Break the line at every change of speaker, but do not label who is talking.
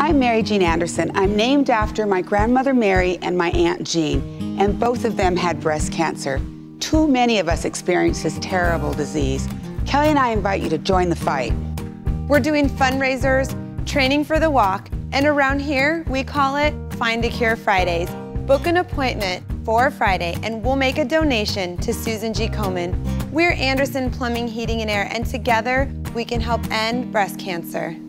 I'm Mary Jean Anderson. I'm named after my grandmother Mary and my Aunt Jean, and both of them had breast cancer. Too many of us experience this terrible disease. Kelly and I invite you to join the fight.
We're doing fundraisers, training for the walk, and around here, we call it Find a Cure Fridays. Book an appointment for Friday, and we'll make a donation to Susan G. Komen. We're Anderson Plumbing, Heating, and Air, and together, we can help end breast cancer.